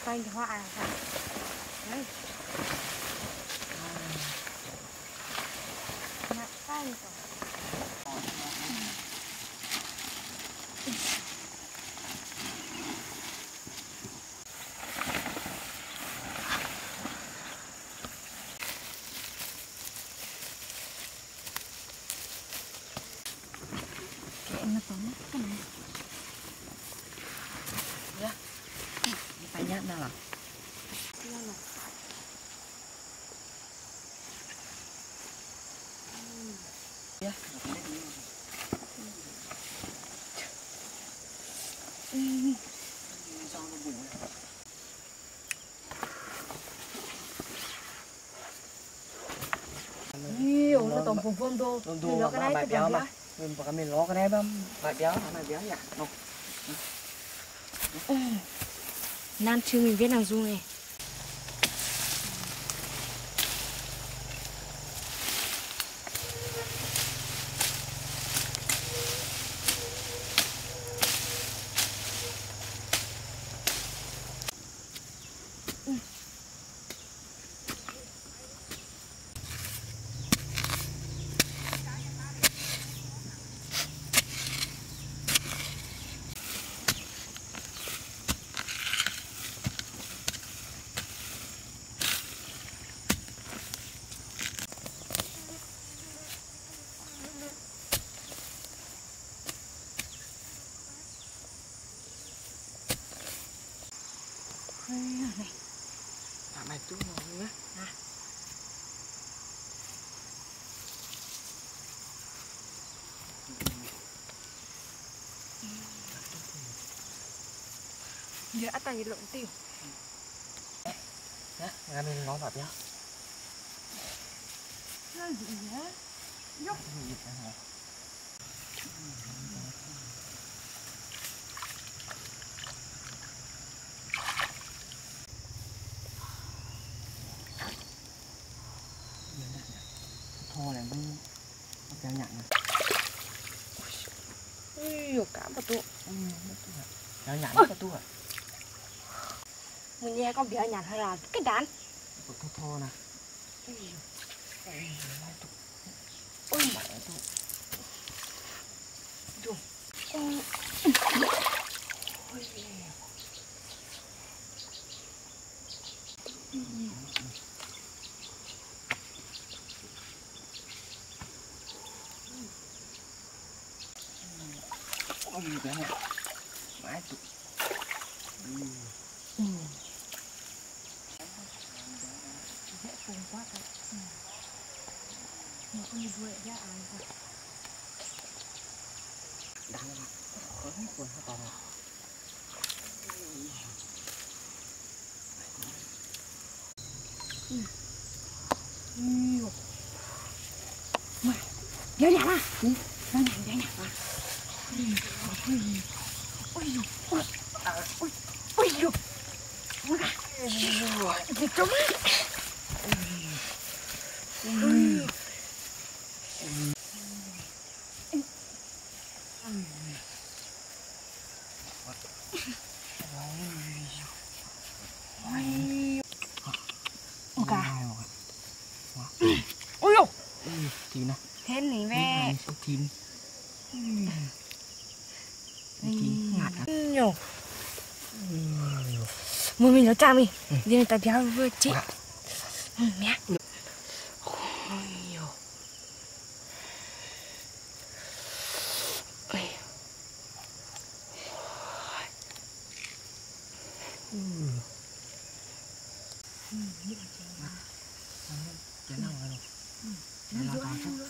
Tay hoa à. Đấy. Nặng tay rồi. Nó có mất cái này. Dạ. Tay nhát nào làm? Dạ. Nhiều nó tổng vùng vương đô. Đô nó cái này béo mà. Mình lo cái này mà béo nhỉ. Nan chưa mình biết nàng du này. Mày chú nó nữa. Giờ ăn tay lộn tiêu. Ra mình nó vào béo. Nó gì vậy? Nhóc. Thô này mới béo nhặn này. Ui, cảm vào tụ. Béo nhặn nó tu à? Mình nghe con béo nhạt hay là cái đàn. Thô nè. Ui, mẹ tu. Dù. Ôi bé này. Mãi tu. Dễ phùng quá thôi. Mà con vui ra ai vậy? Đắng lắm. Khốn quần hết còn rồi. Mày, nhớ nhặt à? Nhớ nhặt à? Ôi dồi, ôi dồi. Gì trống á? Ôi cả. Ôi dồi. Thìn à? Thế này mẹ. Thìn. Thìn ngạt à? Nhiều. Mùi mình nó chạm đi. Đi người ta béo vừa chị. Mẹ. Ôi dồi. Chén nào rồi? Nó làm sao chứ?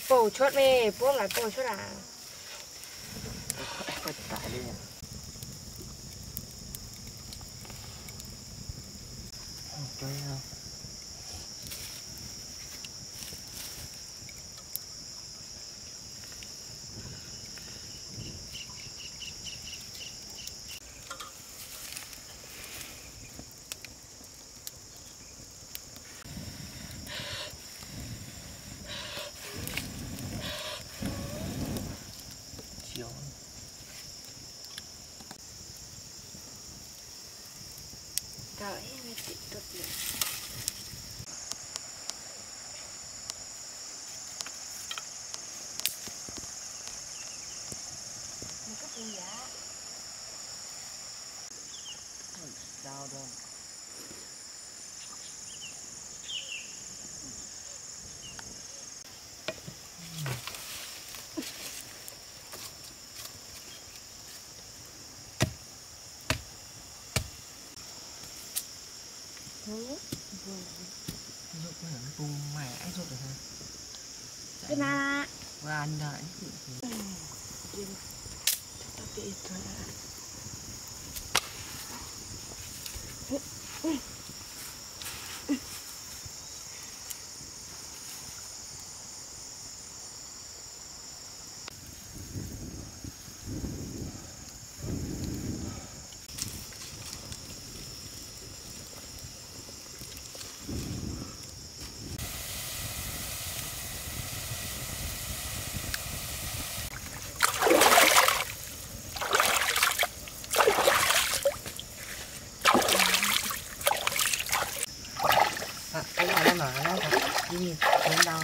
bổ chốt mê bố lại bổ chốt à Phải tải đi nha. Chơi nào. Chiều. trời mẹ chị tốt liền mình có tiền giá Đau đâu. Rút cái hẳn tung mày ai rút được hả? cái na Và anh đợi. tapi itu Anh ở đây mà nó thật như đến đâu.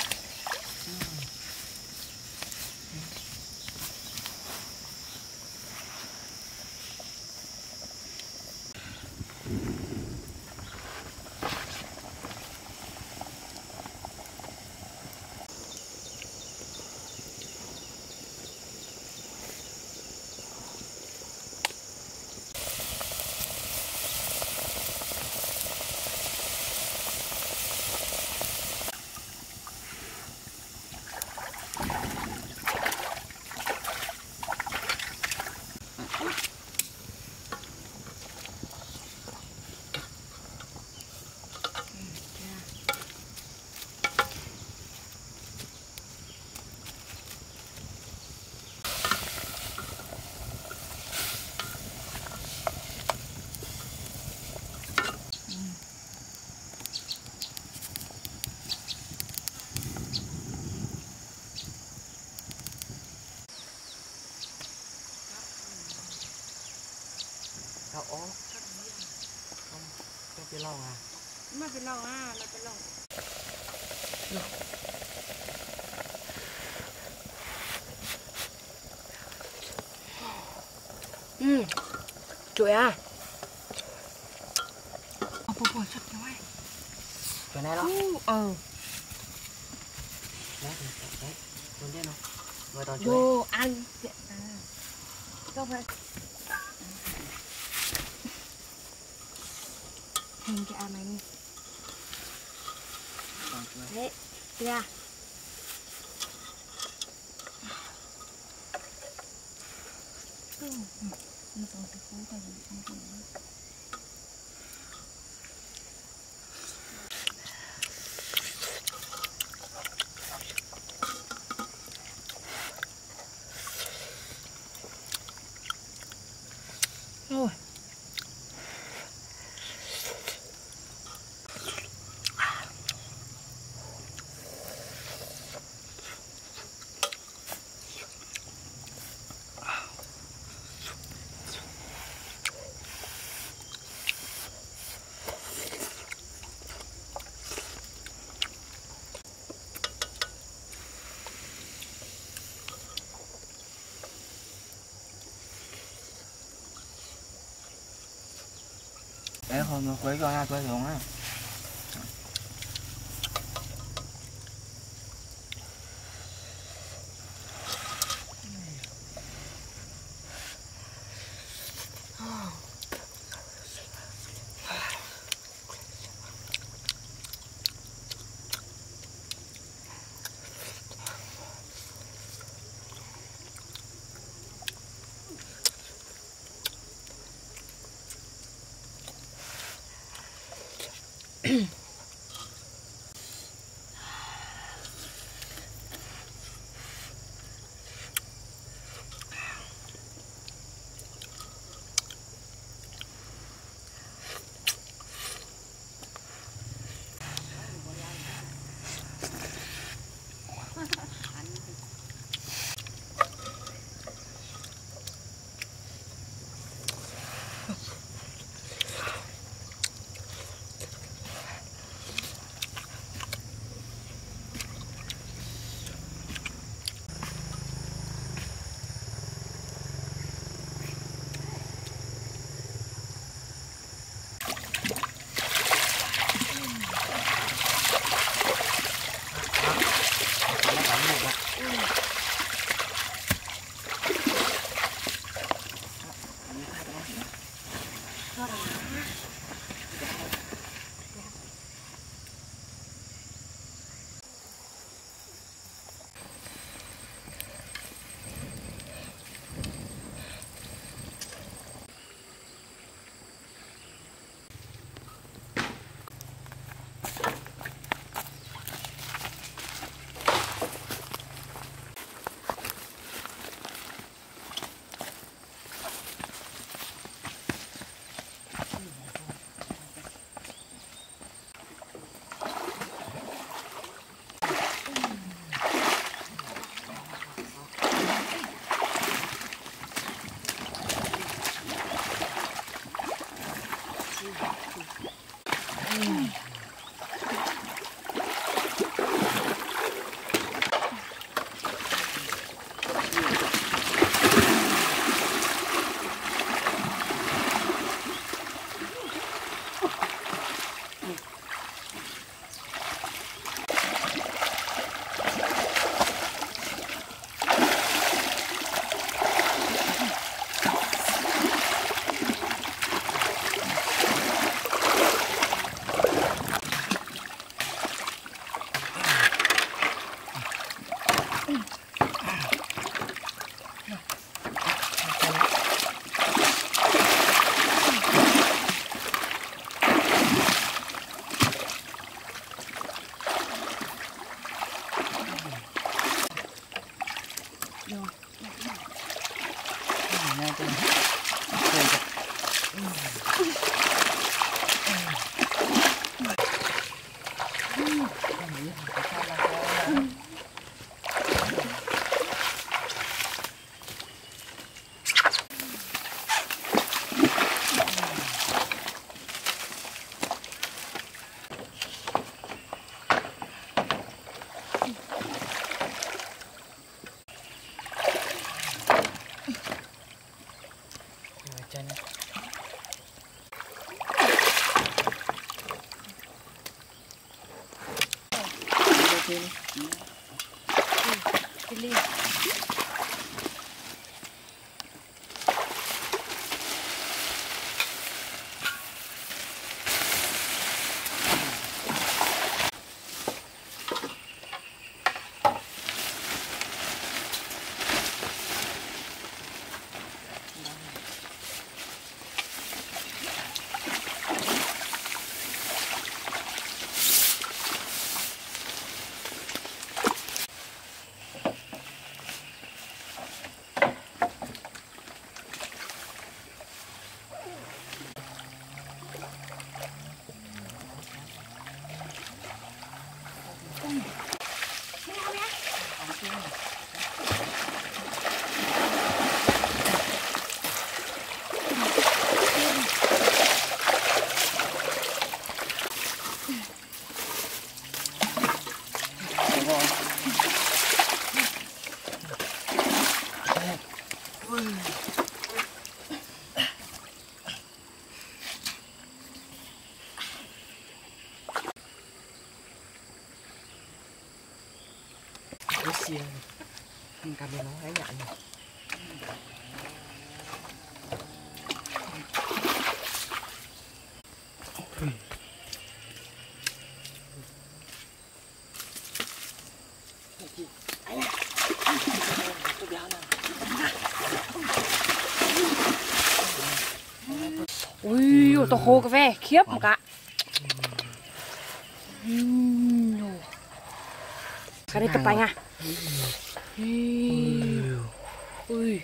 Ồ, không, cho cái lòng à? mà cái lòng à là cái lòng chuối à bố chất nói Cái này đó. Đấy, con thế nào? Rồi tao chuối. vô ăn không phải hình cái à mày đấy ra rồi Đấy, không, quấy con ra, quấy xuống á. Rồi. Này tôi Cái ly. Xia này cầm nó hãy nhận này. Ui, to hồ cái ve khiếp một cả. Cái này tập bánh à? Ui. Ui.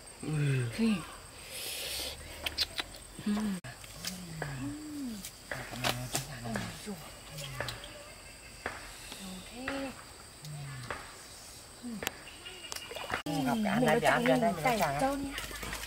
Gặp cả anh đây, anh đây, Tay trâu nha.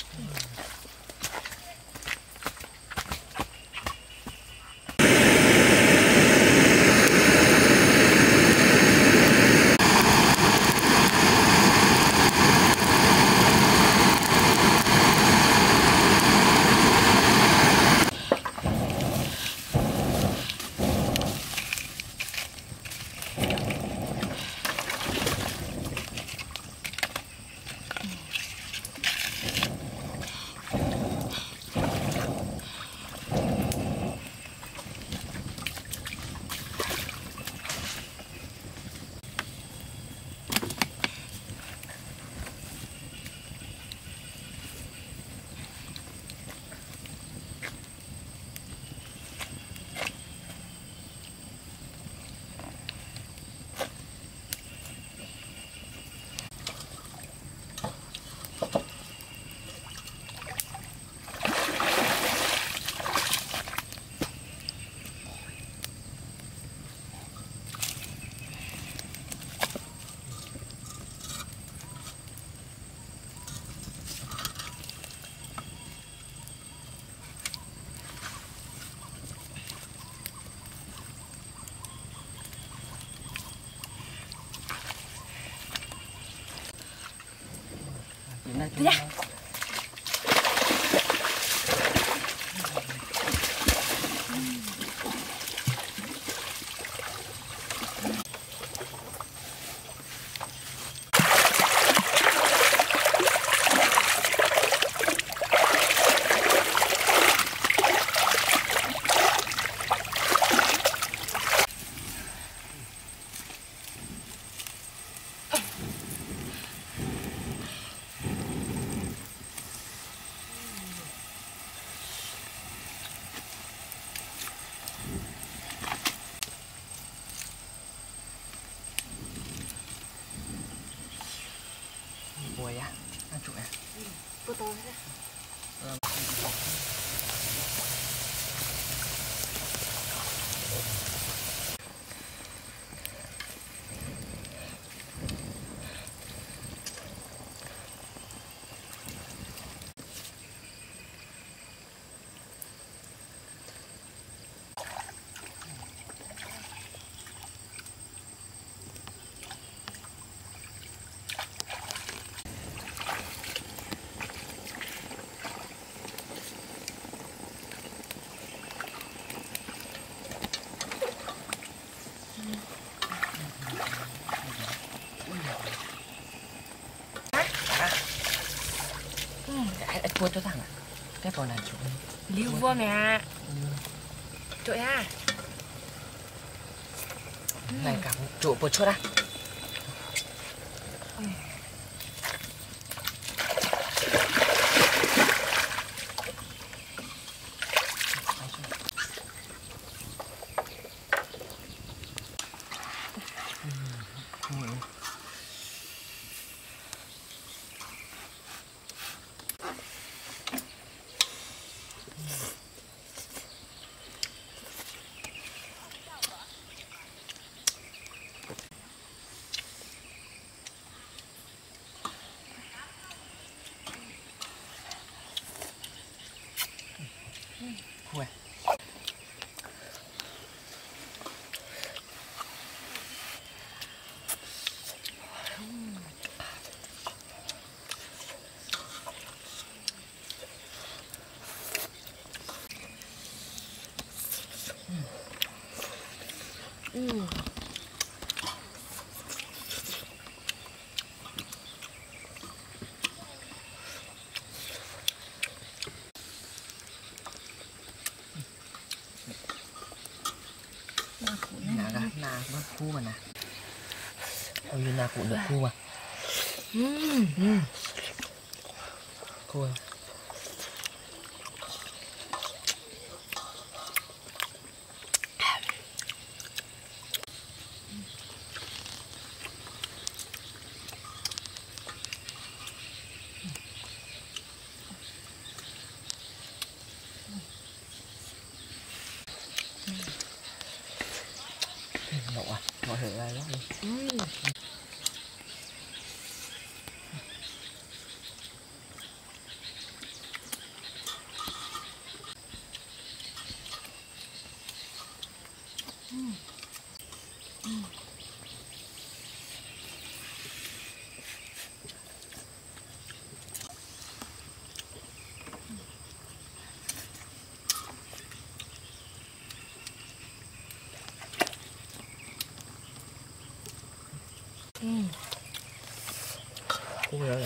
Đi ra. rồi á, ăn chuột à? Cô tôi đấy. Ít cua cho thằng à? Cái con này chuột. Lưu vua mẹ. Chuột à? Này cả chuột bột chốt á. Cua. Nà nó cua mà nè. Hầu như nà cũng được cua mà. Cua. Nộ à, mọi người ai đó đi. Cua rồi.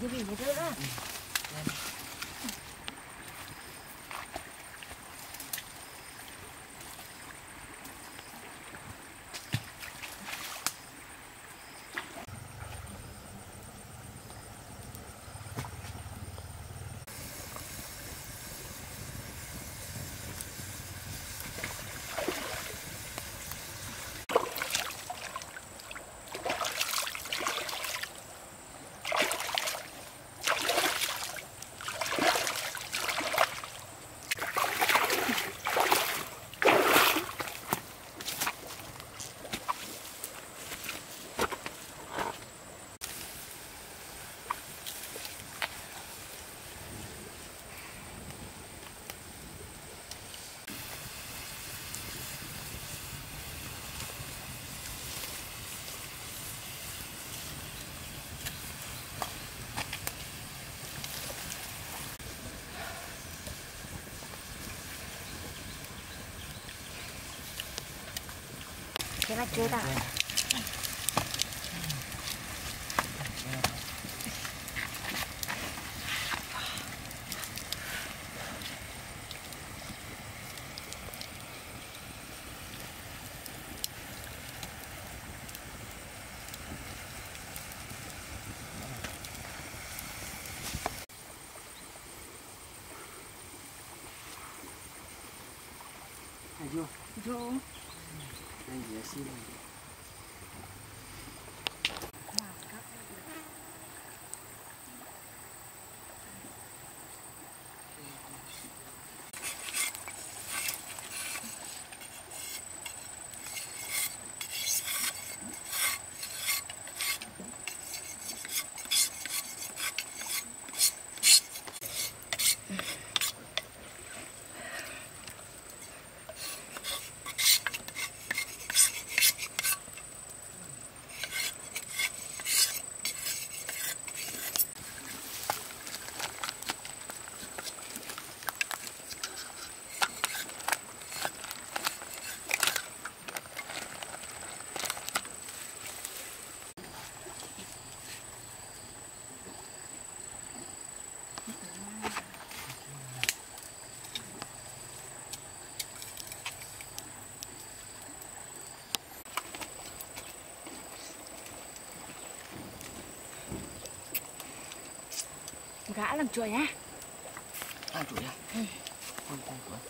cái gì vậy đó. Cái bát chưa ta. Vô. Vô. Đây dễ xin. Gã làm chuỗi á. Ăn chuối à? Ừ. Con chuối.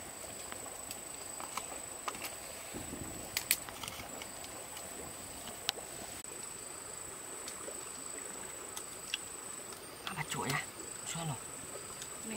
Bắt chuối à? Sao rồi? Mẹ.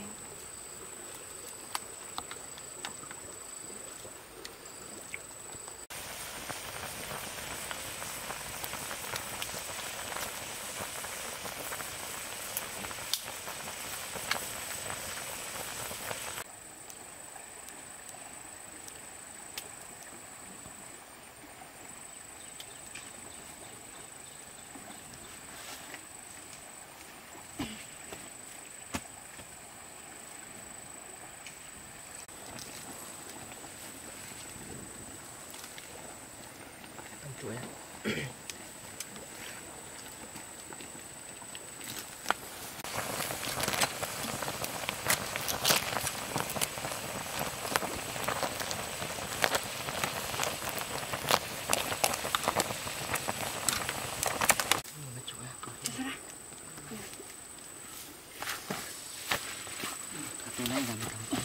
Ăn chuối à? Tôi lấy ra một thằng.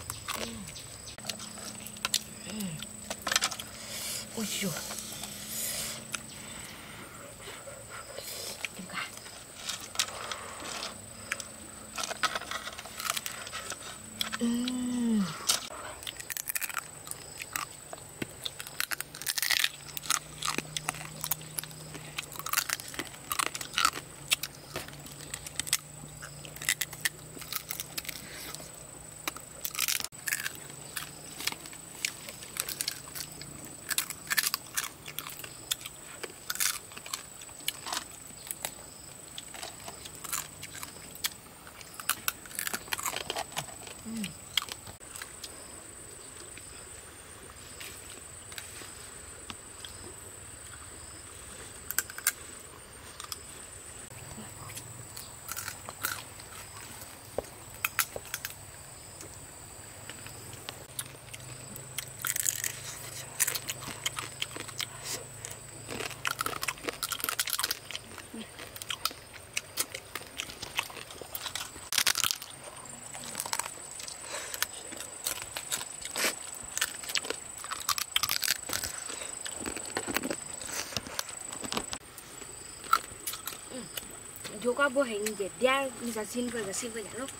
Ôi dồi. vô qua bố hình để đeo giờ xin về giả lúc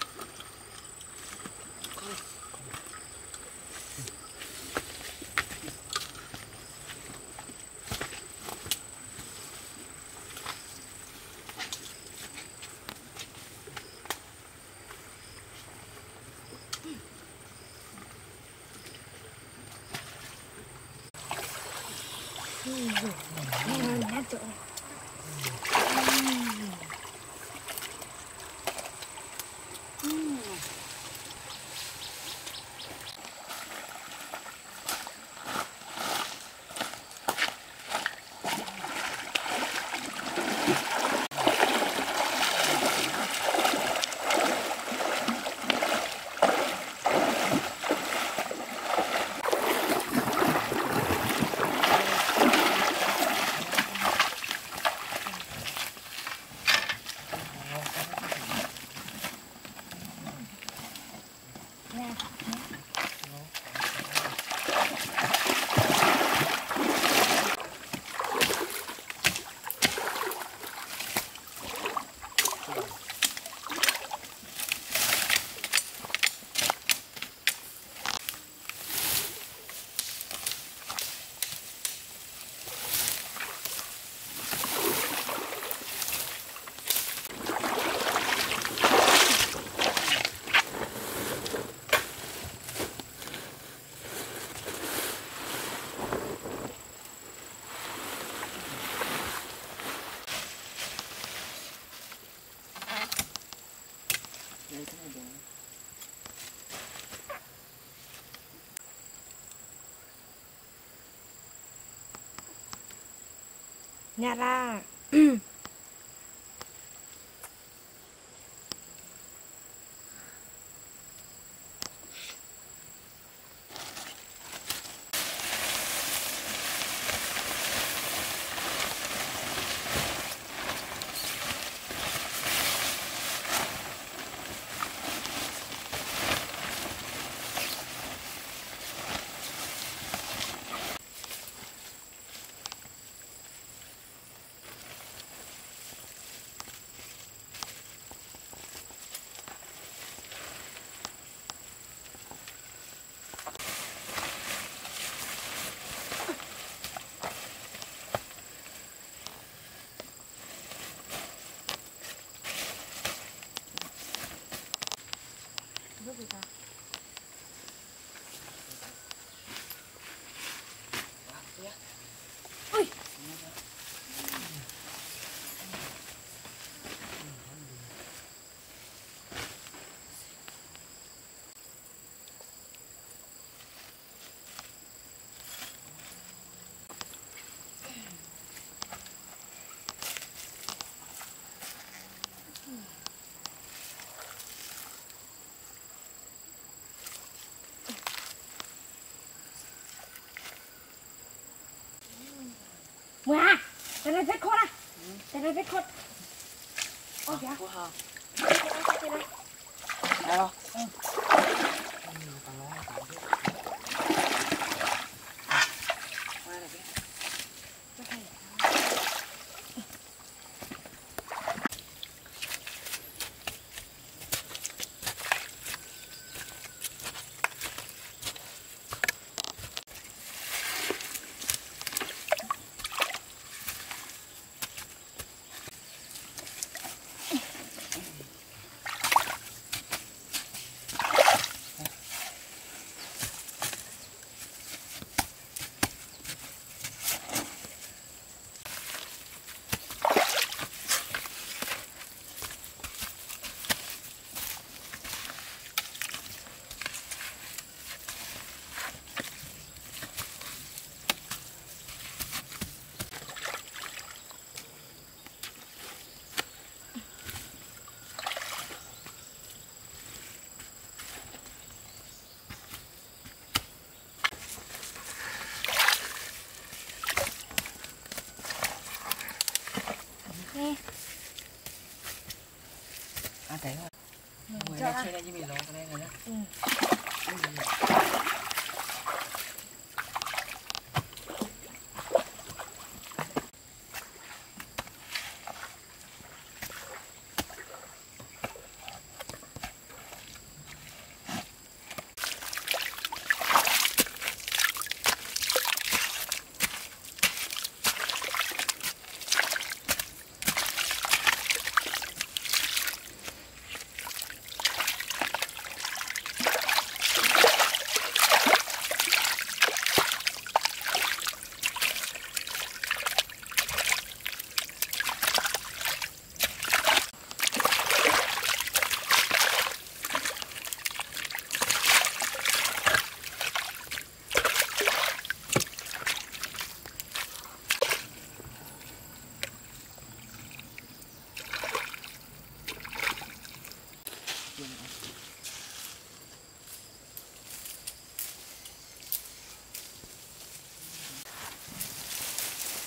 nè chỗ nhà ra ôi Wah, tên rất khôn à? Tên rất khôn. Ôi kìa. Đây không?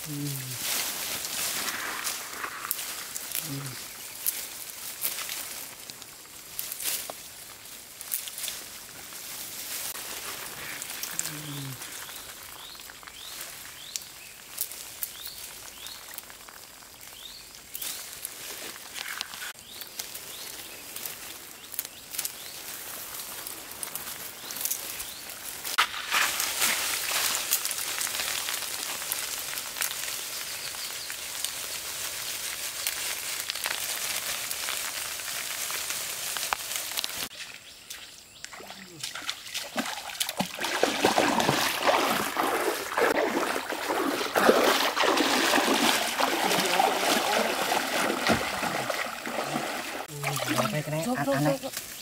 cái này ăn này.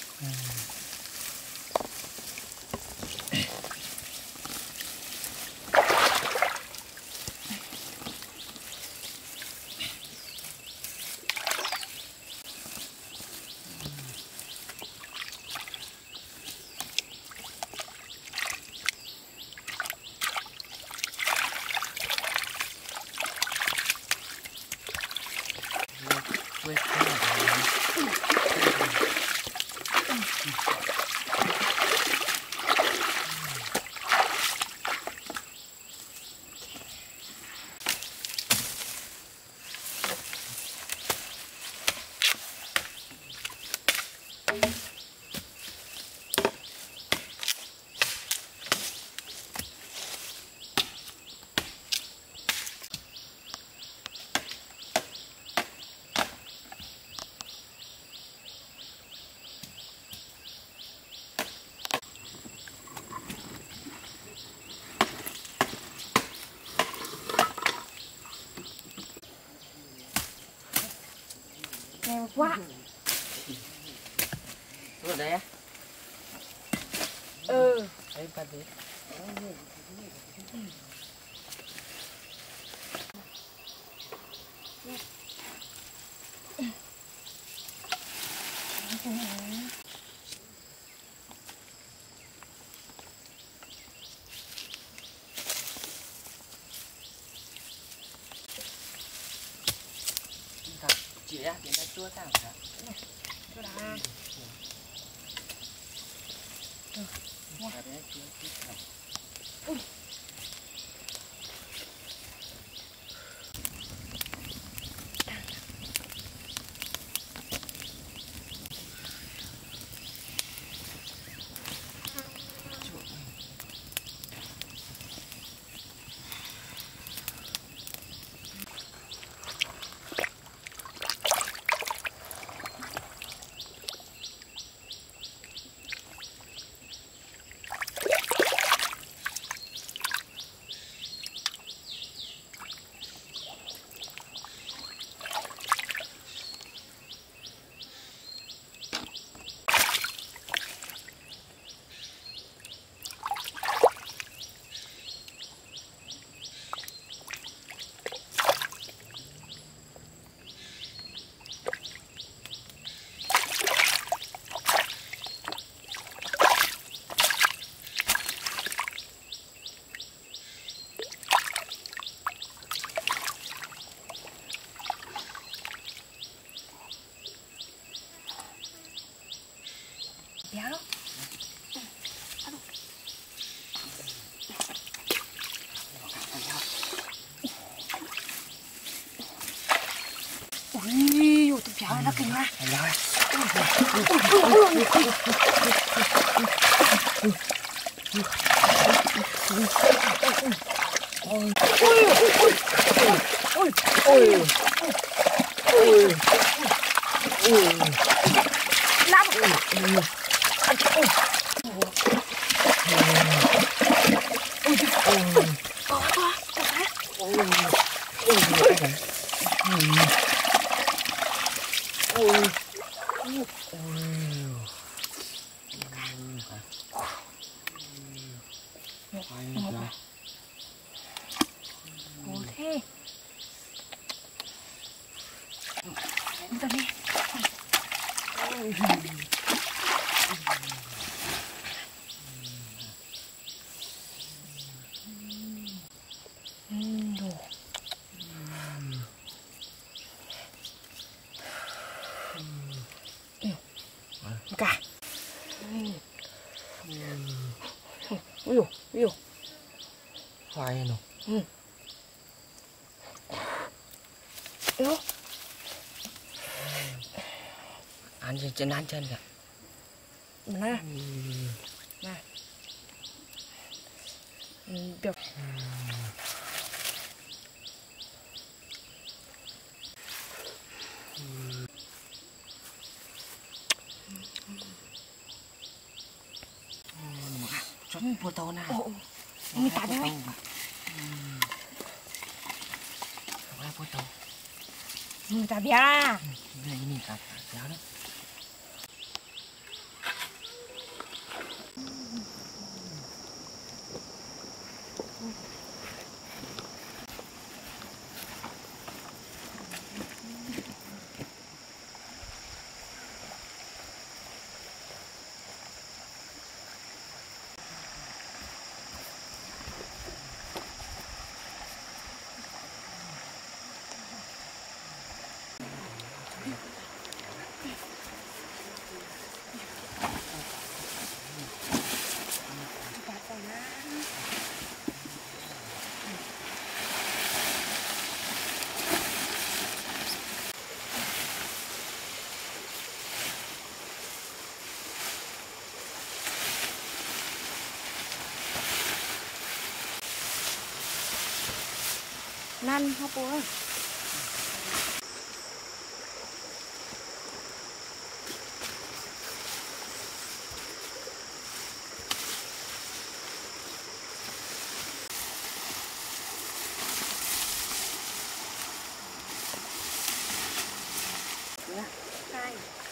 Đẹp quá. Ở đây á? Ừ. Đây bắt đi. Chị á, chị đã chua tao cả. Chua đã. Ở đây chua chút nào. Ui. Béo đó. Ui, tôi béo nó kinh quá. Ồ thế. Tao đi. Đồ. กะวิววิวไฟหนูเอ้าอันจะนั่นเช่นกันนะเดี๋ยวชนปวดโตนะโอ้มีตาด้วยว่าปวดโตมีตาเบียร์นี่ครับแล้วนะนั่นพ่อปูใช่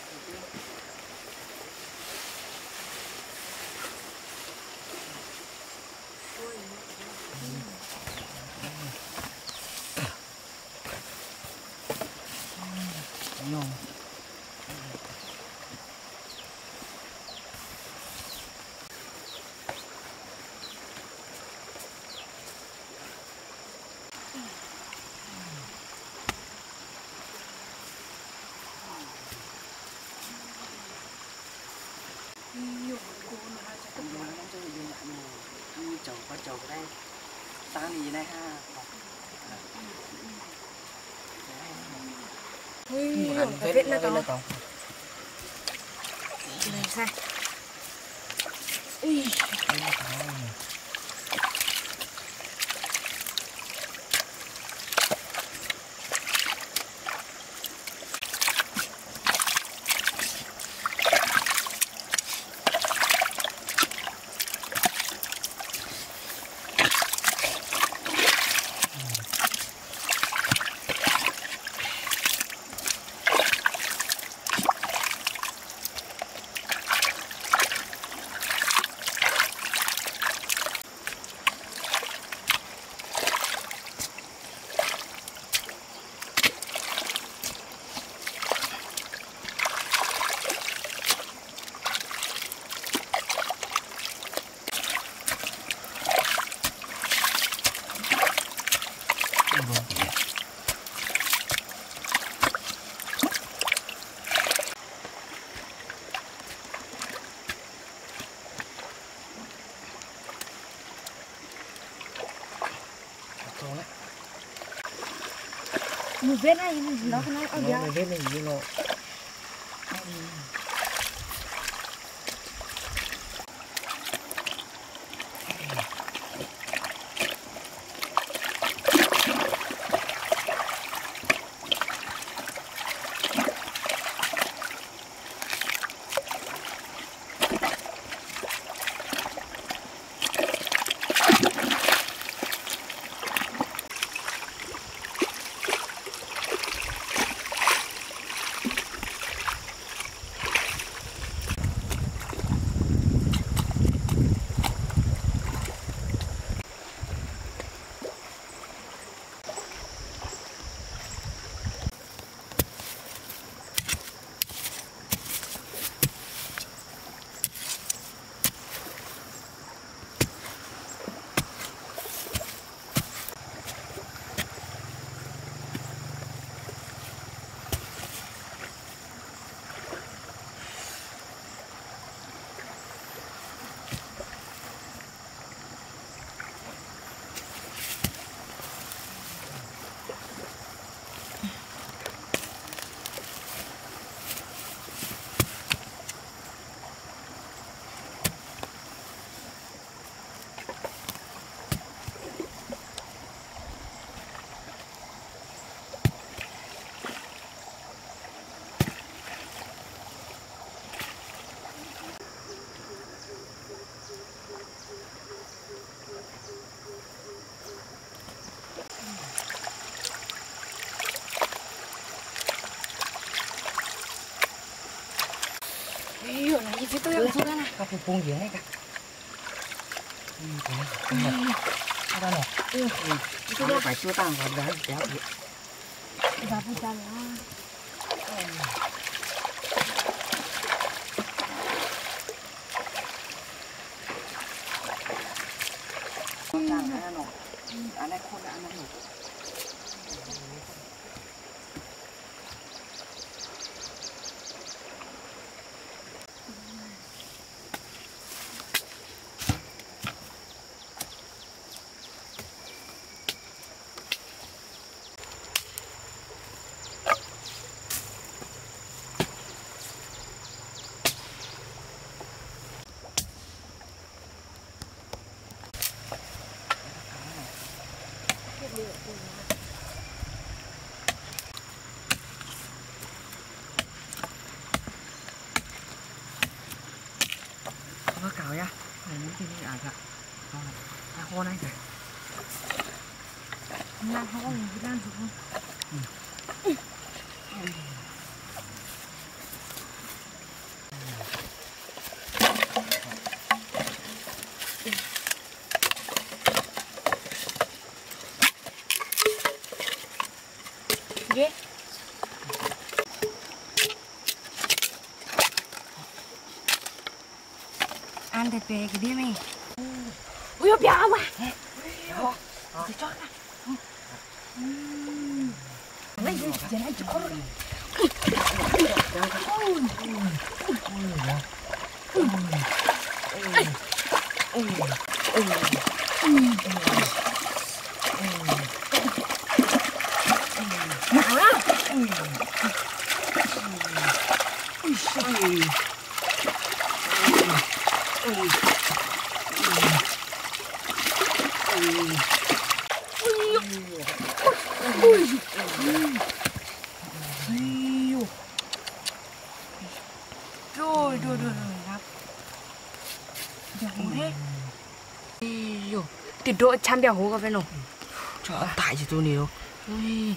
โยมchầu có chầu đây sáng gì đây ha เฮ้ยกระเพ็ดนะตองเลยใช่อุ้ย Mùi vết này nó không nói ở nó mùi vết này như nó Itu yang sudah nah. Kau pupung dia ni kak. Apa no? Itu dia phải chua tang vào đấy kéo đi. Và bây giờ là anh này khôn anh này. Có cào ya, này muốn cái gì à kak? Khô này kìa. Lan không có gì lan được không? Ghê. Ăn thịt về cái đĩa này. Ui ôi béo quá. Thì cho ra. Này gì vậy này chú con. Nào đó. Rồi lắm. Béo thế. Tuyệt độ chăm béo hố có phải không? Trời tại gì tôi nhiều. Ui.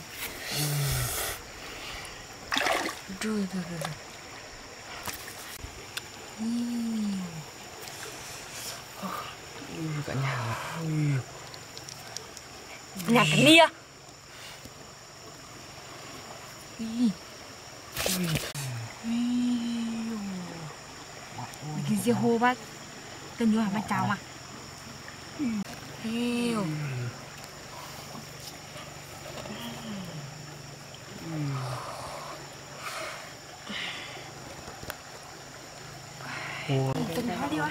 Rồi. Cả nhà. Nhà cái nia. Cái gì hô bác. Tên nhớ hả chào mà. Yêu. Từng nó đi quá.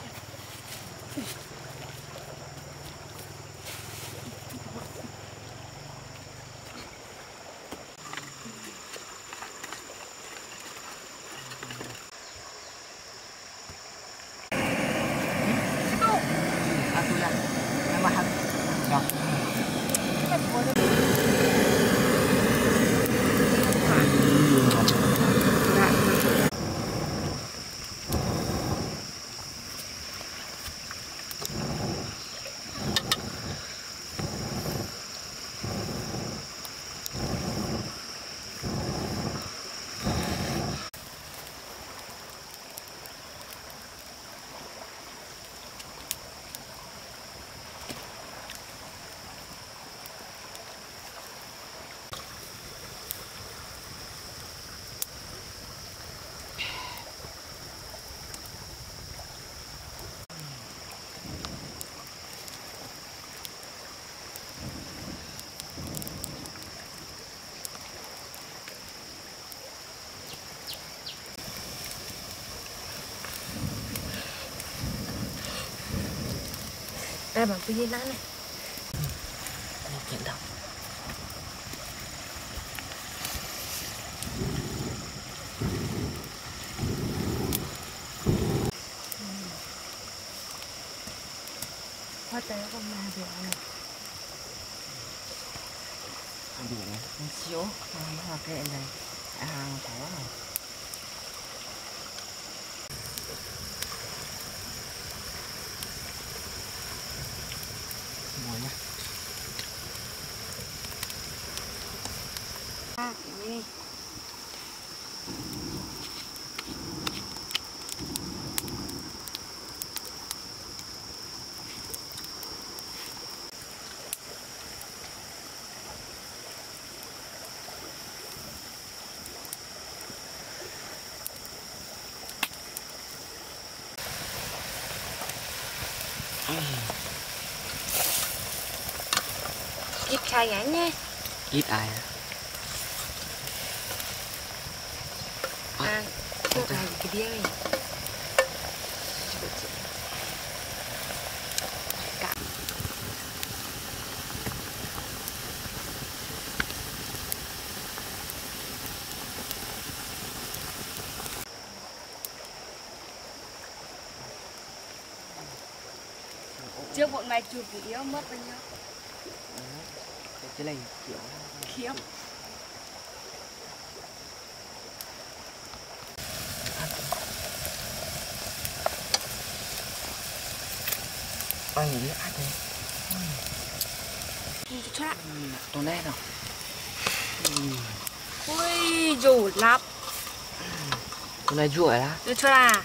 Đây bảo cái gì lá này. Chuyện đâu. Hoa tế con mà được này. Đủ xíu. Hoa kệ này. Hàng có rồi. Ini Chào nhá nha. Ít ai à? À, cô này cái bia này. Cả. Chưa bọn mày chụp cái yếu mất bao nhiêu? Cái này kiểu Khiếp. anh nghĩ ai thế? Nhìn cho ạ. Tôi nét nào? Ui, rủ lắm. Tôi này ruồi á? Đưa cho à?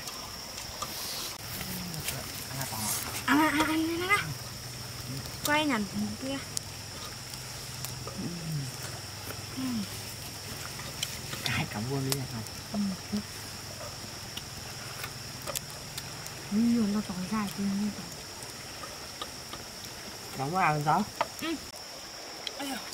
Ăn Quay nhằn kia. cái cảm ơn đi này. Nhiều nó tỏ dài từ như vậy. Đóng vào làm sao? Ây da.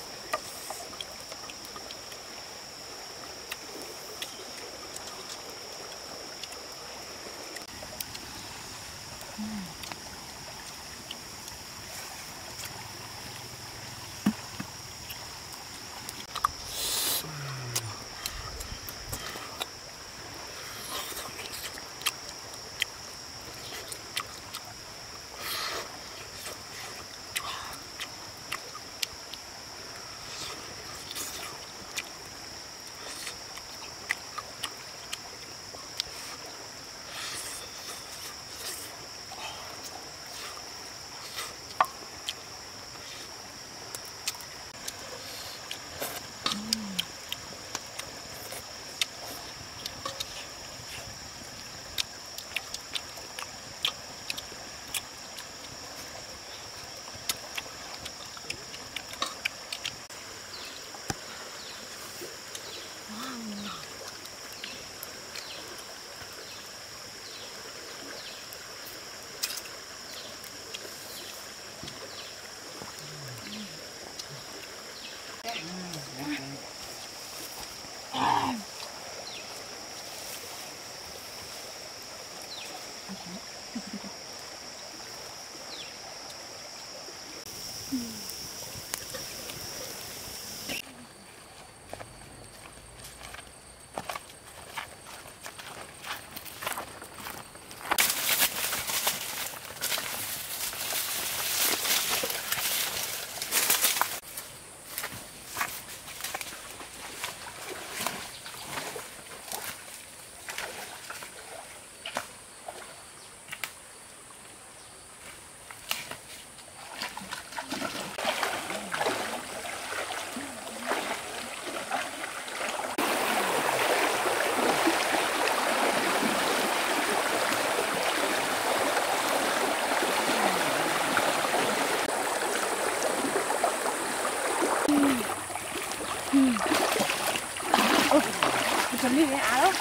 Chuẩn bị cái áo đó.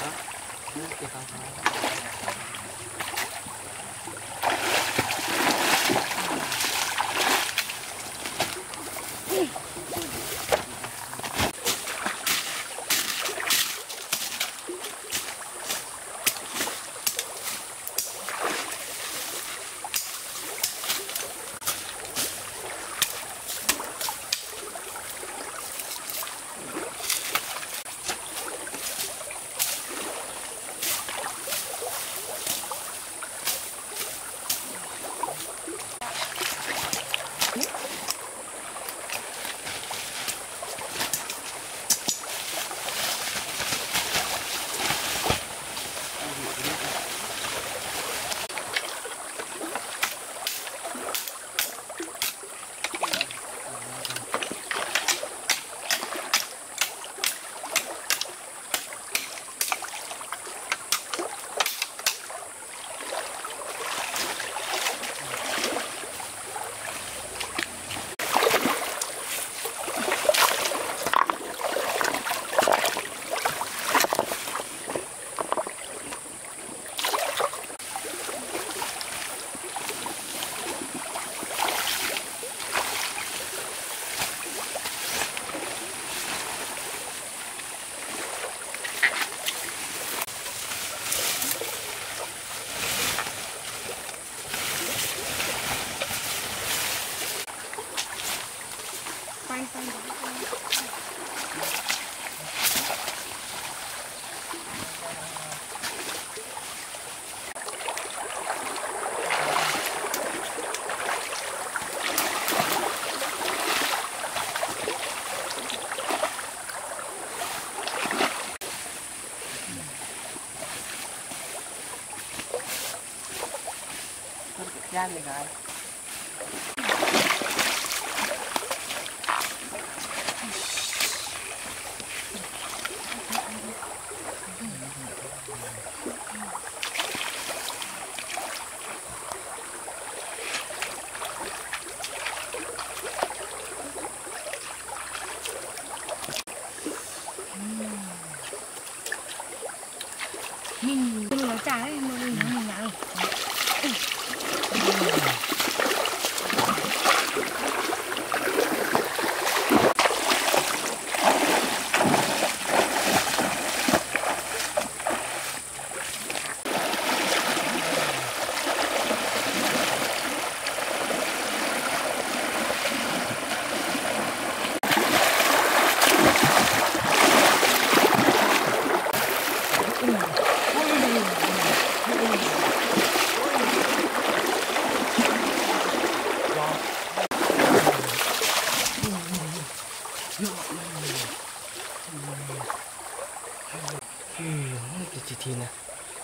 Phanh phanh. Ra này rồi. Mình nó chả ấy, mình nhảy. Chị Thiên nè.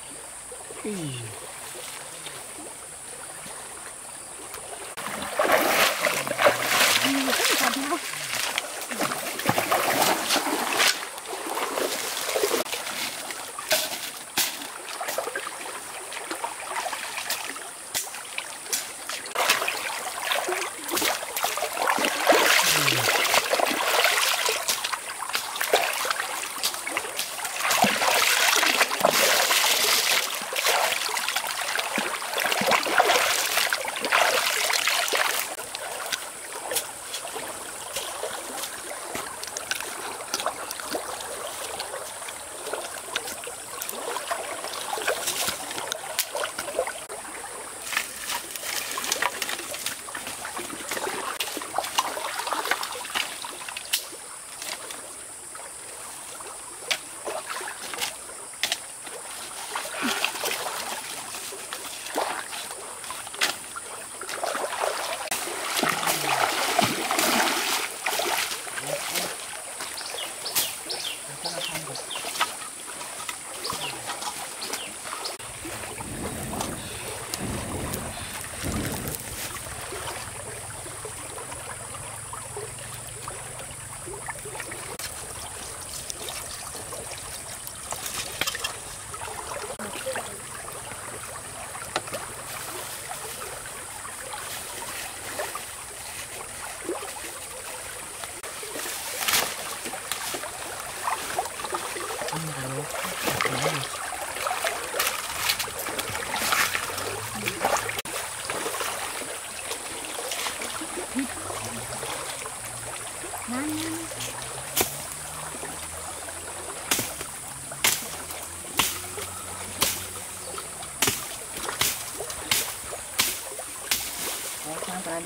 Đi.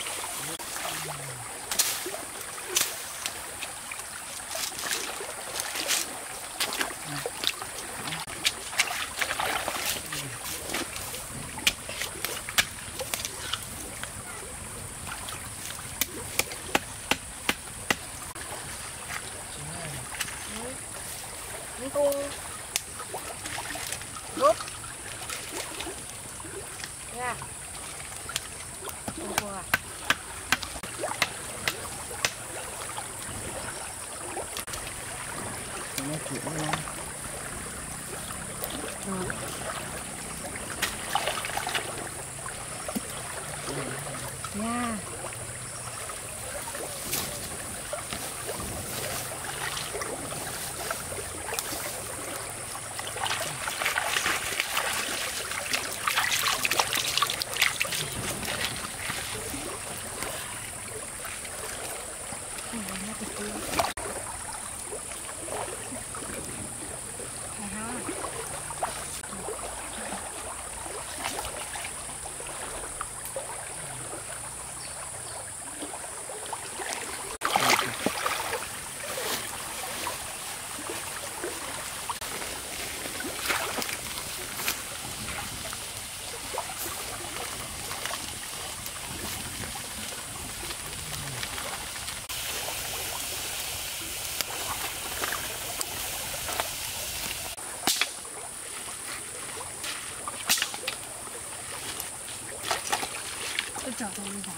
Cung rút nha. Wow. Nó chuyển ra. Yeah. Ôi trời ơi trời.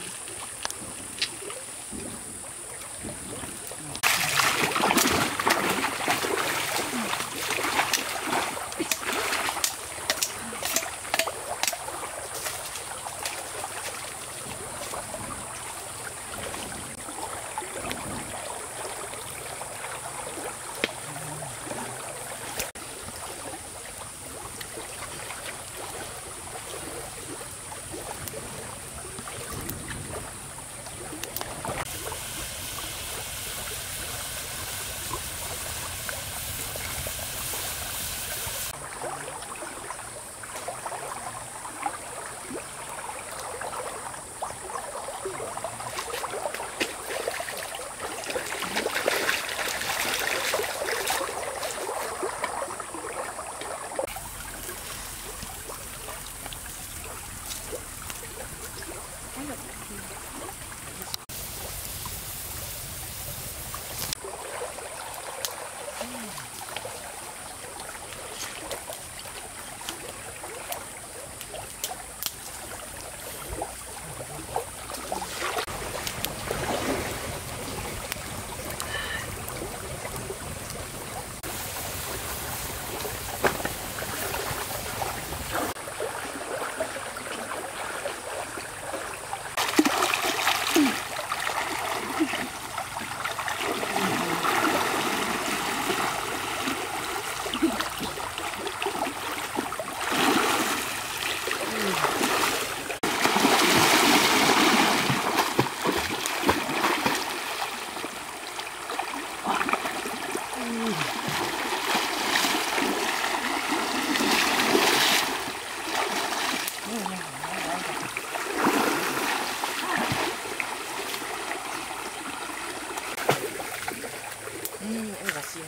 Em gà xiên.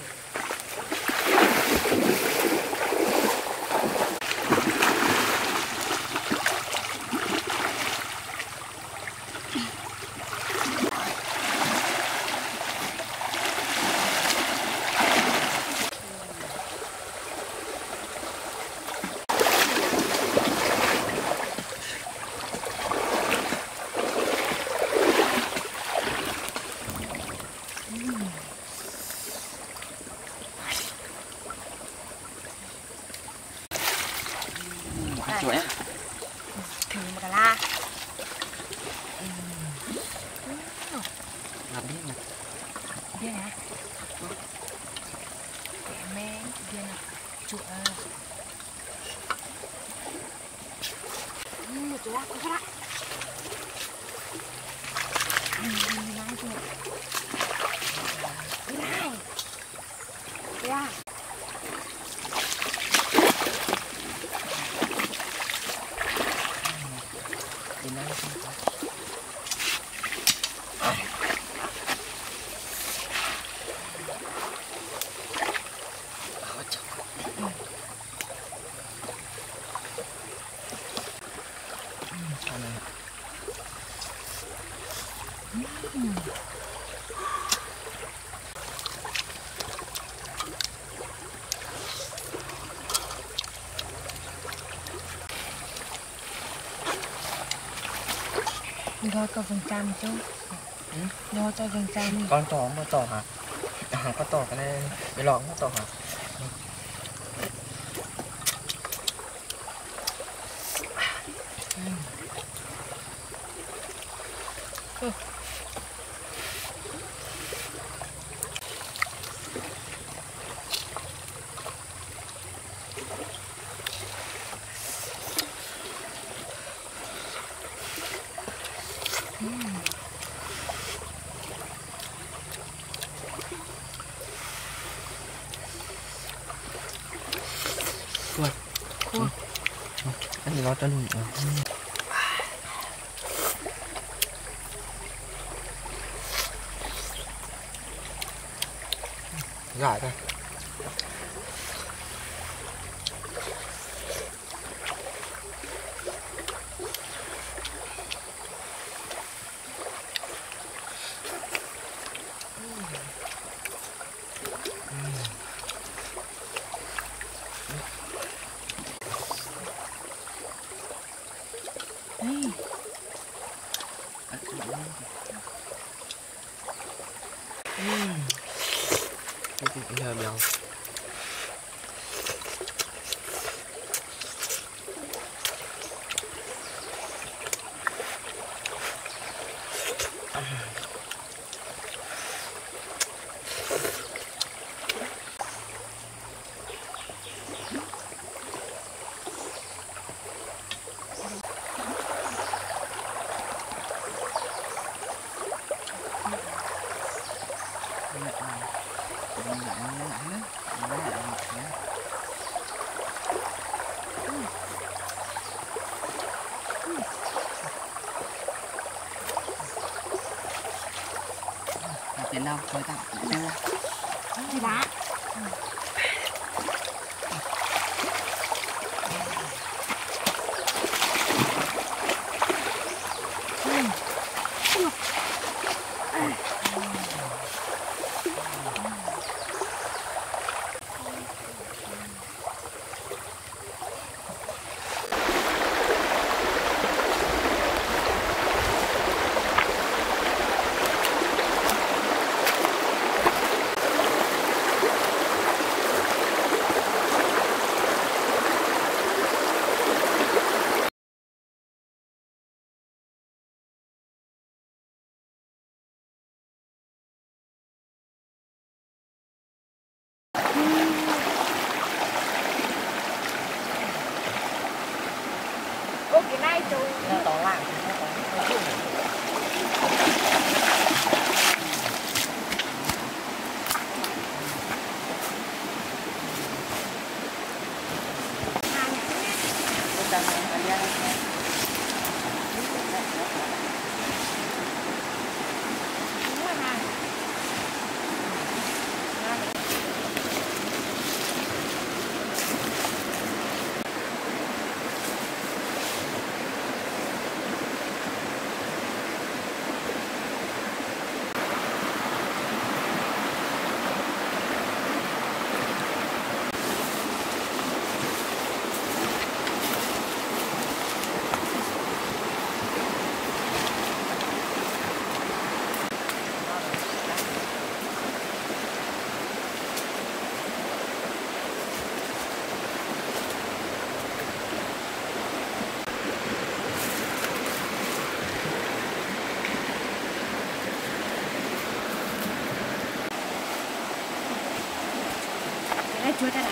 Chùa em. Thử một cái la. Làm đi nè. Dia hả? Mẹ dia nè. Chụa. Một chỗ có cái đó. Nắng chụa. Này. Ya. Đi nắng không có. Rồi có phần trăm chú. Rồi cho phần trăm. Con to mà to hả? Có to cái này cái lon nó to hả? Cua. Cua. Anh lo cho luôn. Gà thôi. Giờ béo. Tiền đâu, coi tao đâu Thì đã. Ô cái này chú nó to lạ. Cái này chúa ta đã.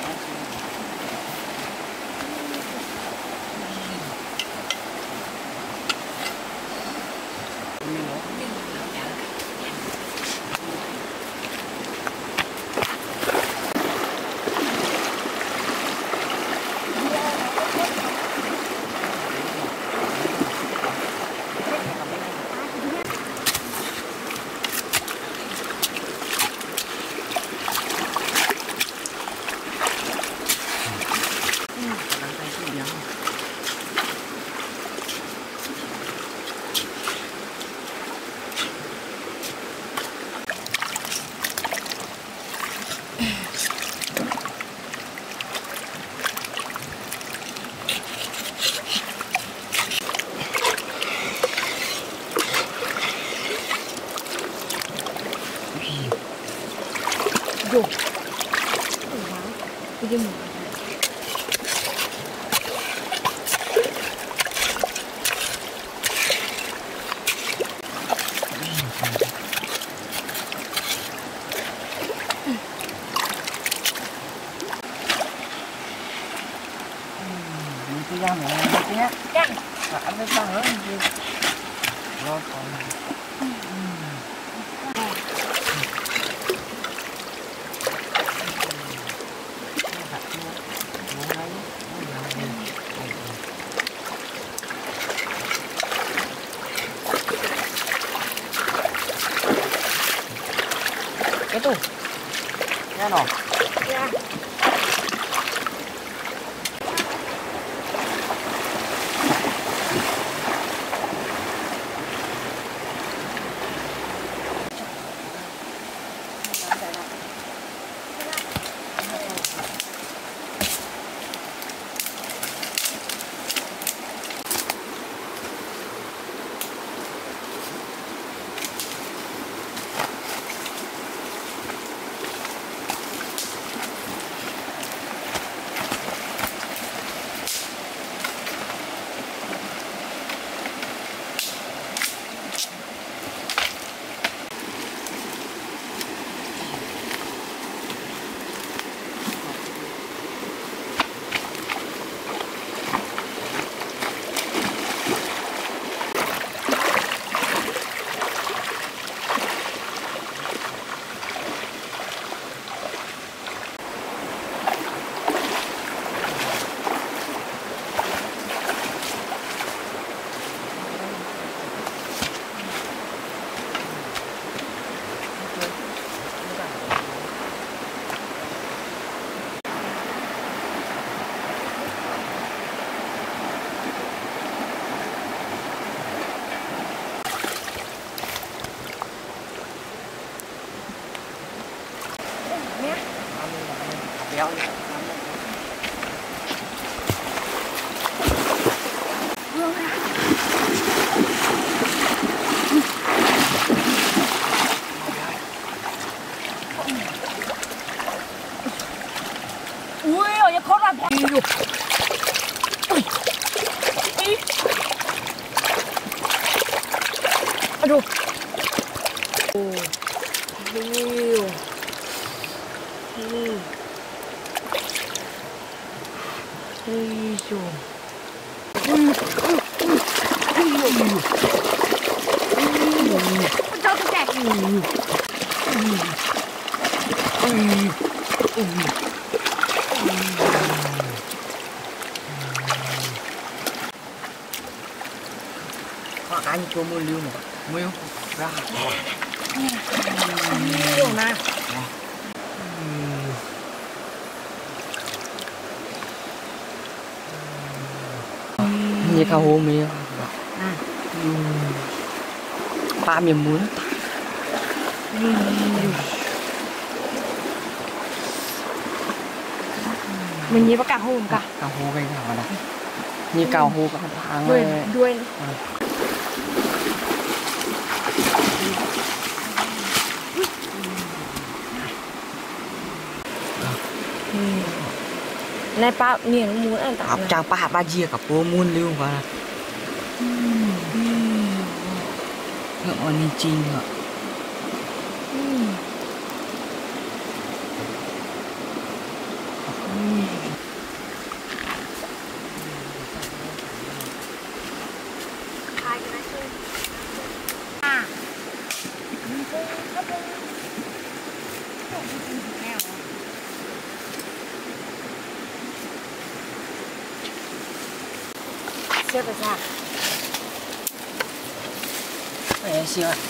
Vô. Cái gì mà cái rau này nó nhé. căng. Và ăn với rau nữa gì. Ngon còn. Cái tủ. Nghe nào. Dạ. kéo đi. Ui ôi, nó khốn ra bẹt. Aduh. Nhiều. Ui dồi. Cho tôi kẹt. Anh cho mua liêu một mua ra Nhiều nè. như khao hôm ấy ba miền muốn Mình nhìn vào cả hồn cả. cào hô gây nào này như cào hô cả hàng Đuôi đuôi. Này bao nhiêu muốn ăn tao. học trang ba chia cả phố muôn lưu và ngựa ni chinh ạ. Xếp vào ra. Để xíu ạ.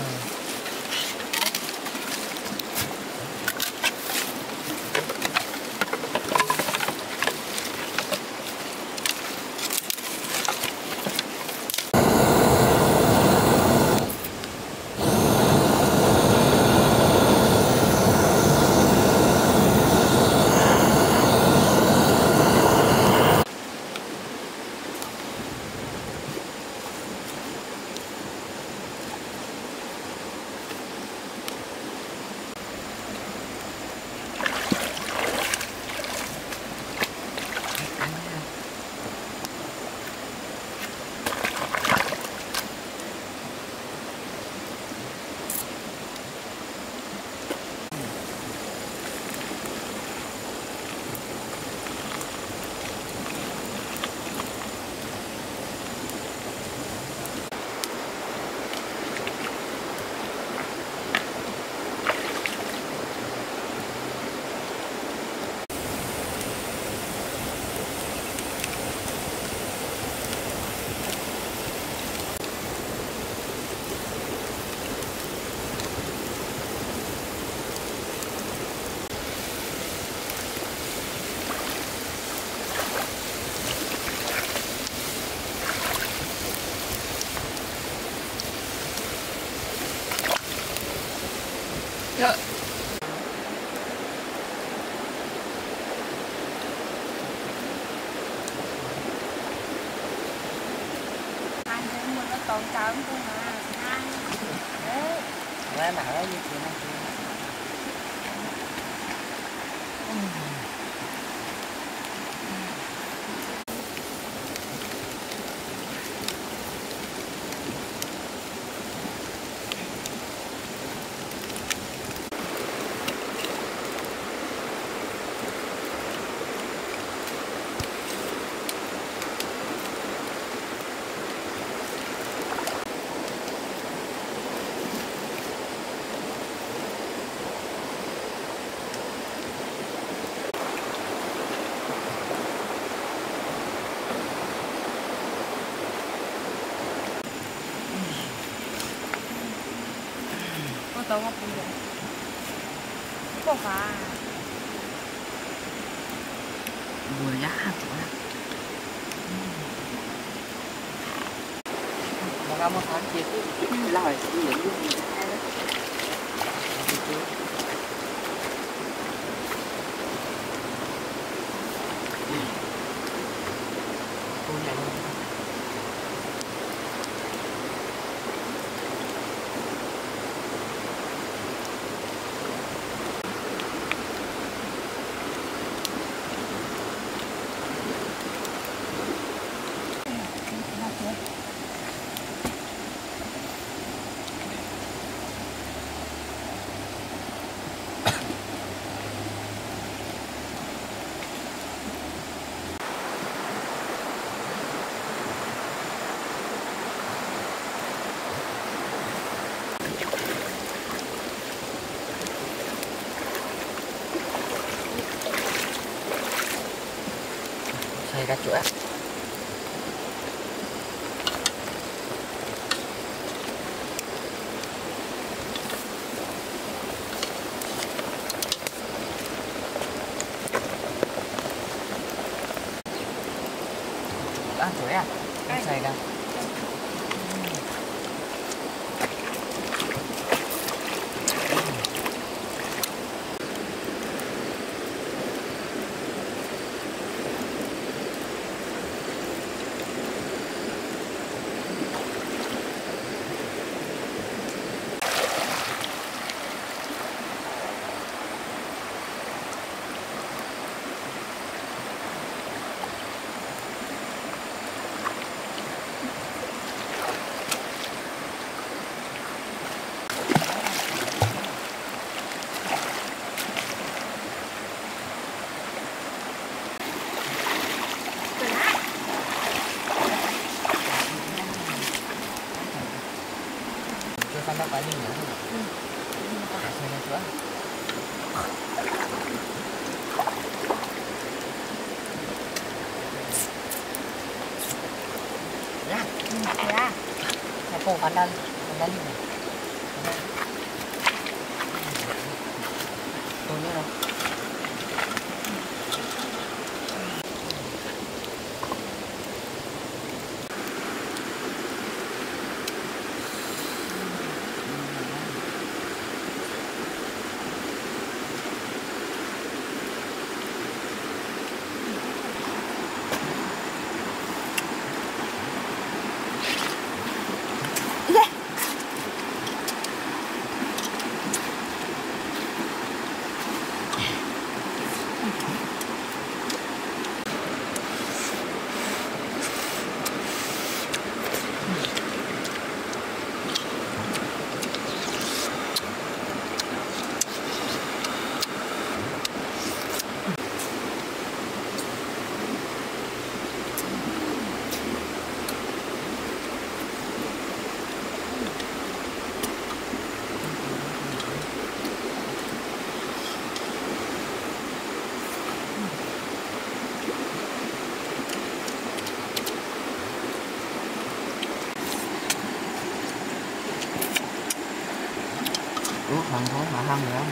Dạ. Anh thấy muốn nó tốn cháu không mà. Đấy. Em bảo nó như thế này. Tao ngọc bùn. Có phá. Vừa giá chỗ này. Mà ra một tháng kia cứ lời đi đến luôn gì thế đấy. racuk á. Ăn chuối à? Ăn xài đâu? Cho con nó phải đi nữa không? Xe ra chỗ. Ya. Ya. Saya pun pandai ni. Tôi nhớ đâu. Ước bằng thôi mà không nữa.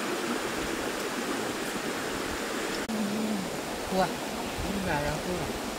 Cua, ini nggak ada cua.